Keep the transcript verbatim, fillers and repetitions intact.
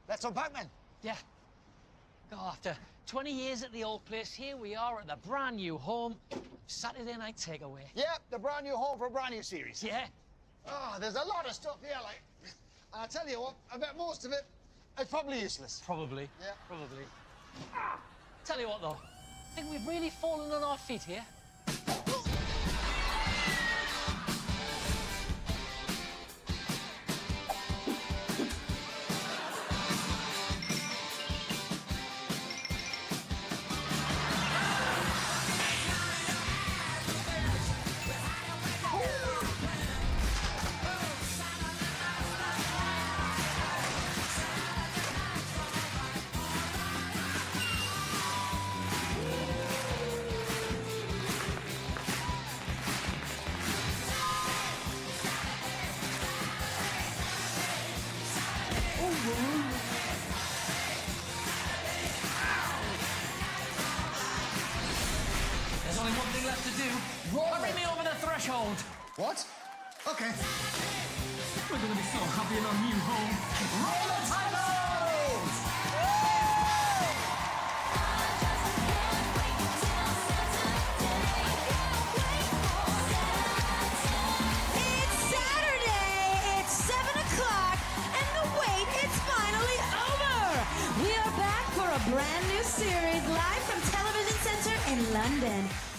Let's unpack then. Yeah. Oh, after twenty years at the old place, here we are at the brand new home. Saturday night takeaway. Yep, the brand new home for a brand new series. Yeah. Oh, there's a lot of stuff here, like... And I'll tell you what, I bet most of it is probably useless. Probably. Yeah. Probably. Ah, tell you what, though. I think we've really fallen on our feet here. There's only one thing left to do. Roll Hurry it. me over the threshold. What? Okay. We're going to be so happy in our new home. Roll the titles! It's Saturday, it's seven o'clock, and the wait is finally over! We are back for a brand new series live from Television Centre in London.